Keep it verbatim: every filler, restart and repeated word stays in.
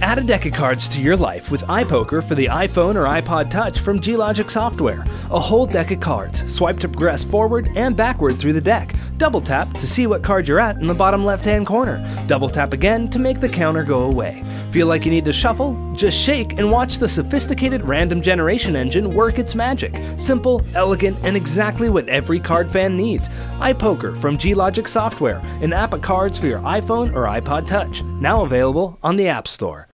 Add a deck of cards to your life with iPoker for the iPhone or iPod Touch from G-Logic Software. A whole deck of cards. Swipe to progress forward and backward through the deck. Double tap to see what card you're at in the bottom left-hand corner. Double tap again to make the counter go away. Feel like you need to shuffle? Just shake and watch the sophisticated random generation engine work its magic. Simple, elegant, and exactly what every card fan needs. iPoker from G-Logic Software, an app of cards for your iPhone or iPod Touch. Now available on the App Store.